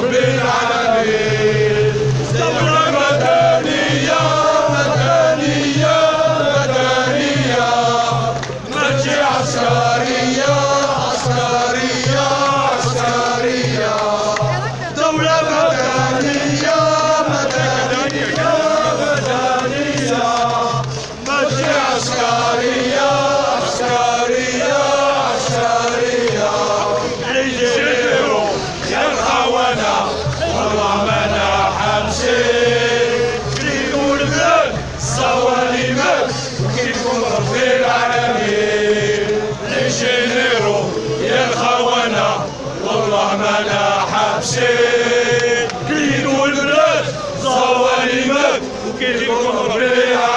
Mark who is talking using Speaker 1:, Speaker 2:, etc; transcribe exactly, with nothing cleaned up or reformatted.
Speaker 1: رب العالمين. دولة مدنية مدنية مدنية، ماشي عسكرية عسكرية عسكرية. دولة مدنية مدنية مدنية، ماشي عسكرية عسكرية عسكرية. رجلوا يا الخونة والله مانا حابسين، كريموا البلاد الصواليمات وكيفكم رب العالمين. رجلوا يا الخونة والله مانا حابسين، كريموا البلاد الصواليمات وكيفكم رب العالمين.